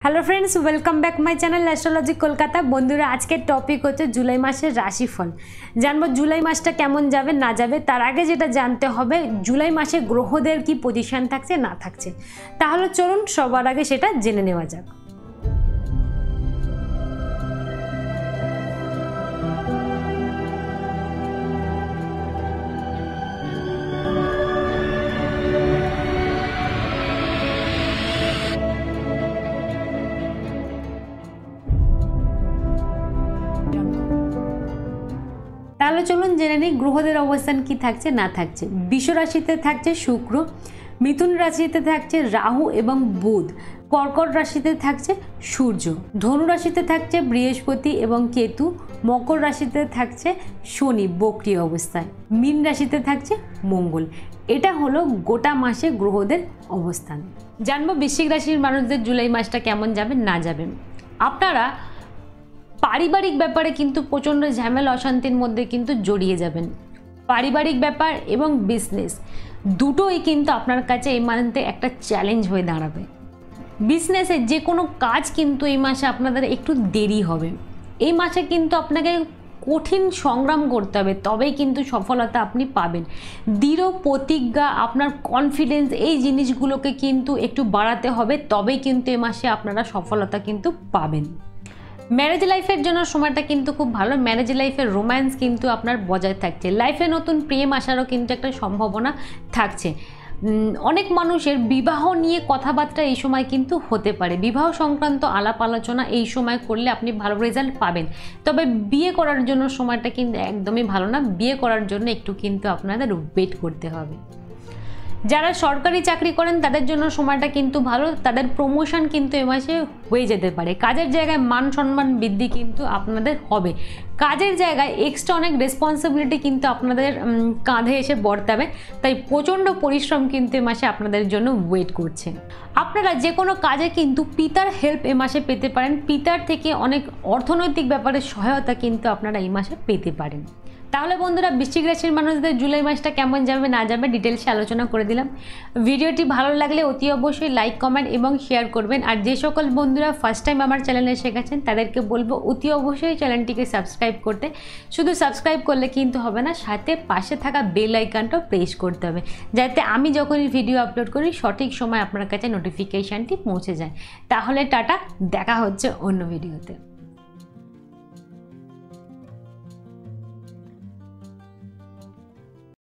Hello friends welcome back my channel Astrologic Kolkata. बंधुरा आज के टपिक होच्छे जुलाई मासेर राशिफल। जानबो जुलाई मासटा केमन जाबे ना जाबे, तार आगे जेटा जानते होबे जुलाई मासे ग्रहदेर की पजिशन थाकছে ना थाकছে। ताहले चलुन सबार आगे सेटा जेने नेওয়া যাক। তাহলে চলুন জেনে নিই গ্রহদের অবস্থান কি থাকছে না থাকছে। বৃষ রাশিতে থাকছে শুক্র, মিথুন রাশিতে থাকছে রাহু এবং বুধ, কর্কট রাশিতে থাকছে সূর্য, ধনু রাশিতে থাকছে বৃহস্পতি এবং কেতু, মকর রাশিতে থাকছে শনি বক্রী অবস্থায়, মীন রাশিতে থাকছে মঙ্গল। এটা হলো গোটা মাসে গ্রহদের অবস্থান। জানবো বৃশ্চিক রাশির মানুষদের জুলাই মাসটা কেমন যাবে না যাবে। আপনারা পারিবারিক ব্যাপারে কিন্তু প্রচণ্ড ঝামেলা অশান্তির মধ্যে কিন্তু জড়িয়ে যাবেন। পারিবারিক ব্যাপার এবং বিজনেস দুটোই কিন্তু আপনার কাছে এই মান্থে একটা চ্যালেঞ্জ হয়ে দাঁড়াবে। বিজনেসে যে কোনো কাজ কিন্তু এই মাসে আপনাদের একটু দেরি হবে। এই মাসে কিন্তু আপনাকে কঠিন সংগ্রাম করতে হবে, তবেই কিন্তু সফলতা আপনি পাবেন। দৃঢ় প্রতিজ্ঞা, আপনার কনফিডেন্স, এই জিনিসগুলোকে কিন্তু একটু বাড়াতে হবে, তবেই কিন্তু এই মাসে আপনারা সফলতা কিন্তু পাবেন। ম্যারেজ লাইফের জন্য সময়টা কিন্তু খুব ভালো। ম্যারেজ লাইফের রোম্যান্স কিন্তু আপনার বজায় থাকছে। লাইফে নতুন প্রেম আসারও কিন্তু একটা সম্ভাবনা থাকছে। অনেক মানুষের বিবাহ নিয়ে কথাবার্তা এই সময় কিন্তু হতে পারে। বিবাহ সংক্রান্ত আলাপ আলোচনা এই সময় করলে আপনি ভালো রেজাল্ট পাবেন। তবে বিয়ে করার জন্য সময়টা কিন্তু একদমই ভালো না। বিয়ে করার জন্য একটু কিন্তু আপনাদের ওয়েট করতে হবে। যারা সরকারি চাকরি করেন তাদের জন্য সময়টা কিন্তু ভালো। তাদের প্রমোশন কিন্তু এ মাসে হয়ে যেতে পারে। কাজের জায়গায় মান সম্মান বৃদ্ধি কিন্তু আপনাদের হবে। কাজের জায়গায় এক্সট্রা অনেক রেসপন্সিবিলিটি কিন্তু আপনাদের কাঁধে এসে বর্তাবে, তাই প্রচণ্ড পরিশ্রম কিন্তু এ মাসে আপনাদের জন্য ওয়েট করছে। আপনারা যে কোনো কাজে কিন্তু পিতার হেল্প এ মাসে পেতে পারেন। পিতার থেকে অনেক অর্থনৈতিক ব্যাপারে সহায়তা কিন্তু আপনারা এই মাসে পেতে পারেন। তাহলে বন্ধুরা বৃশ্চিক রাশির মানুষদের জুলাই মাসটা কেমন যাবে না যাবে ডিটেলসে আলোচনা করে দিলাম। ভিডিওটি ভালো লাগলে অতি অবশ্যই লাইক কমেন্ট এবং শেয়ার করবেন। আর যে সকল বন্ধুরা ফার্স্ট টাইম আমার চ্যানেলে এসে গেছেন তাদেরকে বলবো অতি অবশ্যই চ্যানেলটিকে সাবস্ক্রাইব করতে। শুধু সাবস্ক্রাইব করলে কিন্তু হবে না, সাথে পাশে থাকা বেল আইকনটাও প্রেস করতে হবে, যাতে আমি যখনই ভিডিও আপলোড করি সঠিক সময় আপনার কাছে নোটিফিকেশানটি পৌঁছে যায়। তাহলে টাটা, দেখা হচ্ছে অন্য ভিডিওতে।